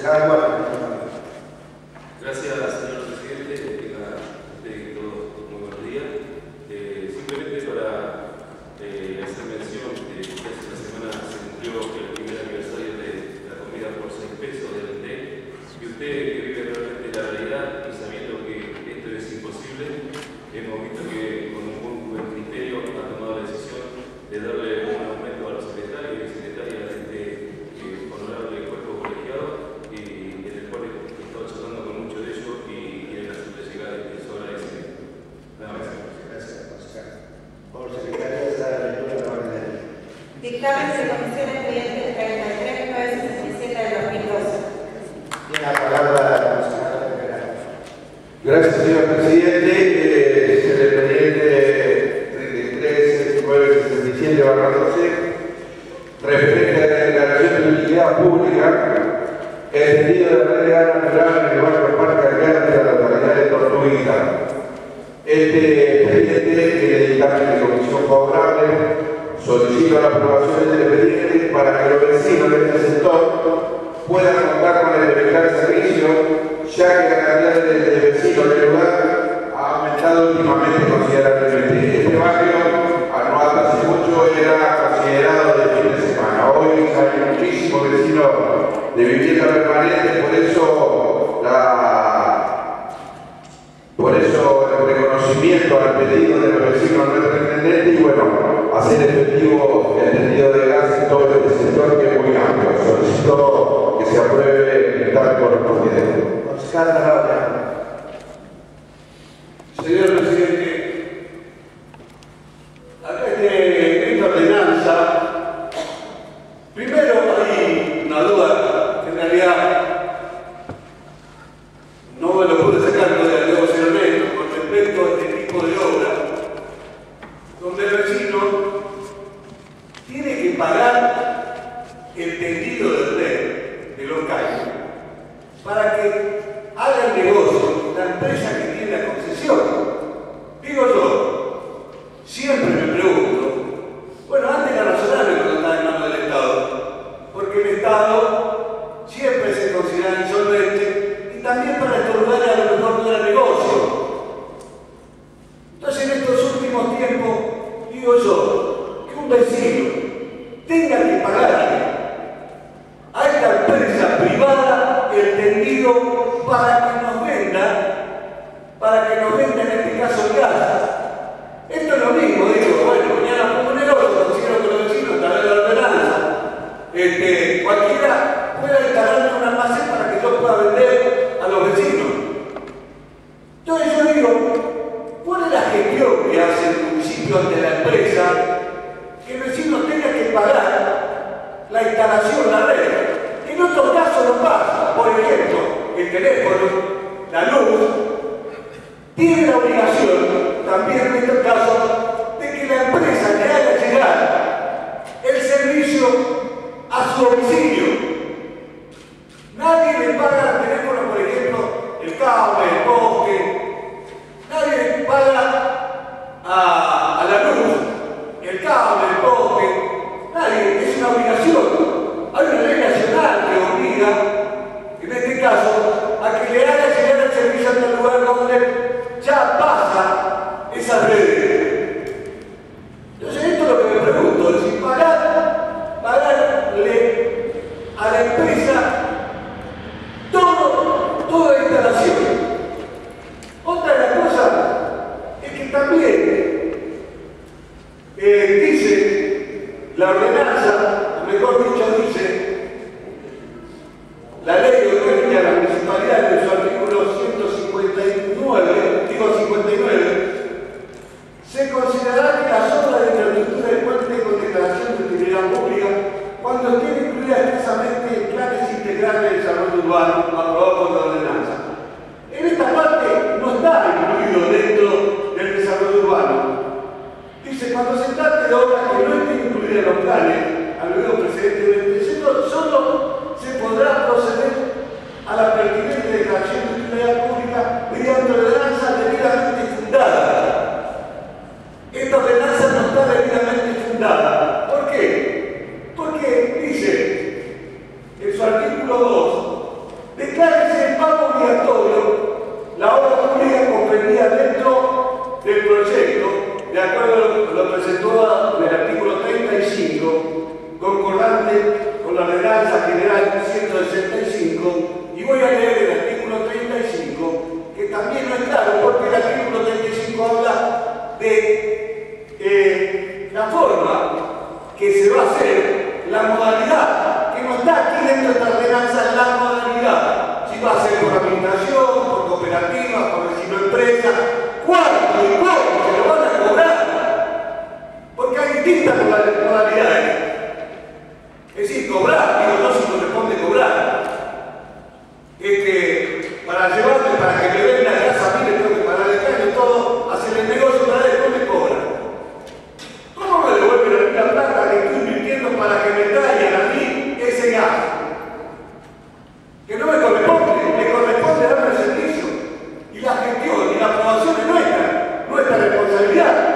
concejal Walter. Gracias, señor presidente. Tenga usted todos muy buenos días. Simplemente para hacer mención de que hace una semana se cumplió el primer aniversario de la comida por 6 pesos del TEC. Y usted, que vive realmente la realidad y sabiendo que esto es imposible, hemos visto que con un muy buen criterio ha tomado la decisión de darle un aumento a los secretarios y secretarias de este honorable cuerpo colegiado, y en el cual he estado charlando con muchos de ellos y quieren hacerle llegar su agradecimiento. Nada más. Gracias, concejal. Por secretaria de la lectura de la orden del día. Dictamen de Comisión Expediente 33.967 del 2012. Tiene la palabra la concejal Rivera. Gracias, señor presidente. Es el expediente 33.967/12, referente a la declaración de utilidad pública, el tendido de la red de gas natural en el barrio Parque Alvear de la localidad de Tortuguita. Este expediente tiene dictamen de comisión favorable. Solicito la aprobación del expediente para que los vecinos de este sector puedan contar con el eficaz servicio, ya que la cantidad de vecinos del lugar ha aumentado últimamente considerablemente. Este barrio, no hace mucho, era considerado de fin de semana. Hoy hay muchísimos vecinos de vivienda permanente, por eso el reconocimiento al pedido de los vecinos no es pretendente y bueno, hacer efectivo el tendido de gas en todo este sector que es muy amplio. Solicito que se apruebe el dictamen correspondiente. Concejal Rivera. Señor presidente, acá esta ordenanza, primero hay una duda que en realidad no me lo pude sacar de posteriormente con respecto a este tipo de obra, donde el vecino tiene que pagar el tendido del red de los calles para que haga el negocio la empresa que tiene la concesión. Digo yo, siempre me pregunto, bueno, antes era razonable cuando estaba en manos del Estado, porque el Estado siempre se considera insolvente y también para estos lugares a lo mejor no era negocio. Entonces en estos últimos tiempos, digo yo, que un vecino tenga que pagarle a esta empresa privada el tendido para que nos venda en este caso el gas. Esto es lo mismo, digo, bueno, mañana pongo un negocio, considero que los vecinos tal vez la ordenanza, cualquiera pueda instalarme un almacén para que yo pueda vender a los vecinos. Entonces yo digo, ¿cuál es la gestión que hace el municipio ante la empresa que el vecino tenga que pagar la instalación, la red? En otros casos no pasa. Por ejemplo, el teléfono, la luz, tiene la obligación, también en estos casos, de que la empresa le haga llegar el servicio a su domicilio. Nadie le paga al teléfono, por ejemplo, el cable, el poste. Nadie le paga a la luz, el cable, el poste. Nadie, es una obligación. Hay una ley nacional que obliga, en este caso, a que le haga llegar el servicio hasta el lugar donde ya pasa esa red. Entonces esto es lo que me pregunto, es si pagarle a la empresa toda la instalación. Otra de las cosas es que también dice la ordenanza, o mejor dicho dice la ley orgánica de la municipalidad en su artículo 59, se considerará que las obras de infraestructura de puente con declaración de utilidad pública cuando estén incluidas expresamente en planes integrales de desarrollo urbano aprobados por la ordenanza. En esta parte no está incluido dentro del desarrollo urbano. Dice, cuando se trate de obras que no estén incluidas en los planes, aludido precedentemente, solo se podrá proceder a la pertinente declaración de utilidad pública mediante ordenanza debidamente fundada. Esta ordenanza no está debidamente fundada. ¿Por qué? Porque dice en su artículo 2 para llevarme, para que me venda el gas a mí, le tengo que pagar el caño y todo, hacer el negocio para después me cobran. ¿Cómo me devuelven a mí la plata que estoy invirtiendo para que me traigan a mí ese gas? Que no me corresponde darme el servicio. Y la gestión y la aprobación es nuestra responsabilidad.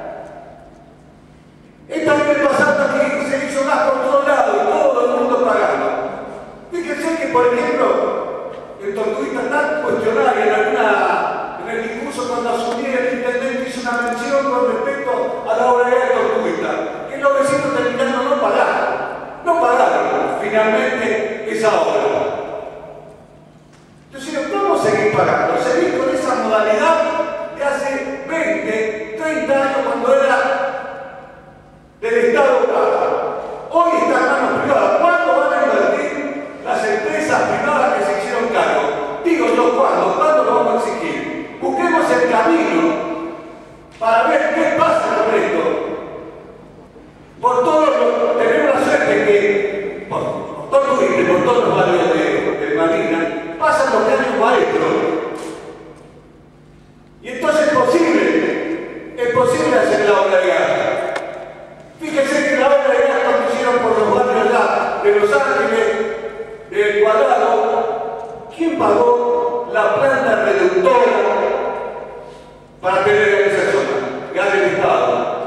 Esta vez pasando aquí se hizo gas por todos lados y todo el mundo pagando. Fíjense que, por ejemplo, el Tortuguita está cuestionario en el discurso cuando asumía el intendente hizo una mención con respecto a la obra de Tortuguita, que los vecinos terminaron no pagaron finalmente esa obra. Entonces, ¿cómo seguir pagando? Seguir con esa modalidad de hace 20, 30 años cuando era del Estado paga. Hoy está en manos privadas. ¿Cuándo van a invertir las empresas privadas que se hicieron cargo? Digo yo, ¿cuándo lo vamos a exigir? Busquemos el camino para ver qué pasa con esto. Tenemos la suerte que por todos los barrios de Marina pasan los caños maestros. Y entonces es posible hacer la obra de gas. Fíjense que la obra de gas cuando hicieron por los barrios de Los Ángeles, del Cuadrado, ¿quién pagó la planta reductora para tener en esa zona? Gas del Estado.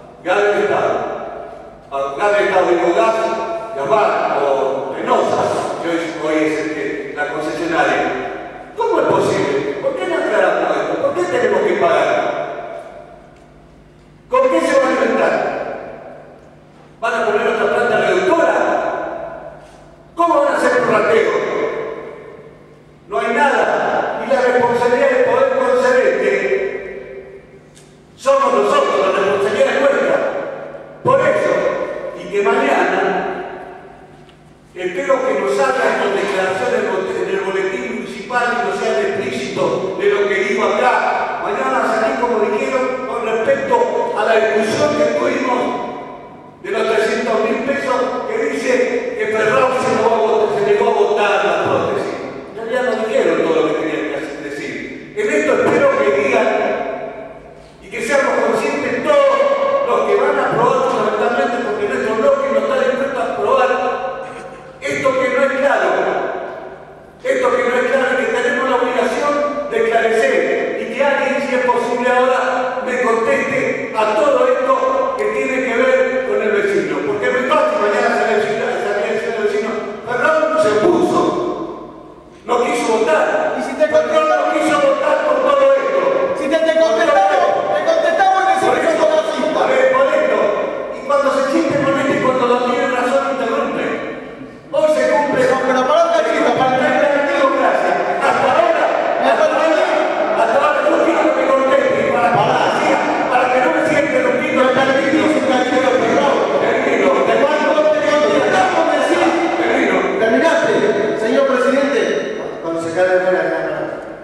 Digo gas, Gabán o Penosa, que hoy es la concesionaria. ¿Cómo es posible? ¿Por qué no aclaramos esto? ¿Por qué tenemos que pagar? ¿Con qué se va a inventar? ¿Van a poner otra planta reductora? ¿Cómo van a hacer un rateo? No hay nada. Y la responsabilidad de poder concedente somos nosotros, la responsabilidad es nuestra. Por eso, y que mañana, espero que nos hagan con declaraciones en el boletín municipal y no sean explícito de lo que digo acá. Mañana van a salir como dijeron con respecto a la discusión que tuvimos de los 300.000 pesos que dice que Ferrao se llegó a votar la prótesis. Ya no dijeron todo lo que tenían que decir. En esto espero que digan y que seamos conscientes todos los que van a aprobar fundamentalmente, porque nuestro bloque no está dispuesto a aprobar esto que no es claro. Esto que no es claro y que tenemos la obligación de esclarecer y que alguien, si es posible ahora, me conteste a todo esto que tiene que ver con el vecino. Porque me pasa que mañana sale el vecino. Ferrao no se opuso. No quiso votar. ¿Y si te Ferrao no quiso votar por todo esto. Si te contestamos que se hizo racista. Por esto. Y cuando se siente con esto y cuando no tiene razón, interrumpe. Hoy se cumple. Pero para un cachito, para el Hasta ahora yo quiero que me conteste para que no me siga interrumpiendo el partido. Terminaste, señor presidente. Cuando se cae de buena gana.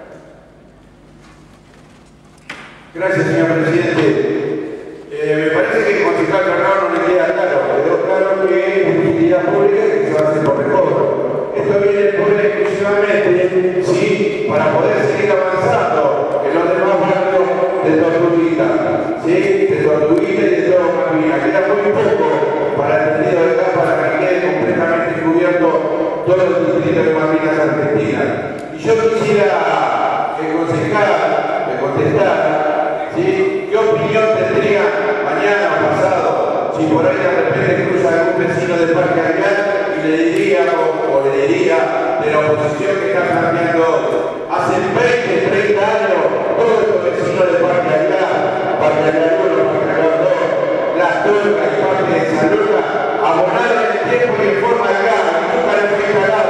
Gracias, señor presidente. Me parece que el concejal Ferrao no le queda claro. Quedó claro que es utilidad pública y que se va a hacer por recobro. Esto viene por exclusivamente, sí, para poder seguir avanzando en los demás barrios de Tortuguita, ¿sí? De Tortuguita y de todo Malvinas. Queda muy poco para el tendido de gas para que quede completamente cubierto todo el distrito de Malvinas Argentina. Y yo quisiera que el concejal me contestara, ¿sí? ¿Qué opinión tendría mañana o pasado si por ahí de repente cruza algún vecino del Parque Aguilar y le diría o le diría de la oposición que está planteando hace 20, 30 años todos estos vecinos del Parque Aguilar, Parque Aguilar 1, Parque Aguilar 2, Las Turcas y Parque de San Lucas abonaron en tiempo y en forma de gas y nunca le fue instalado?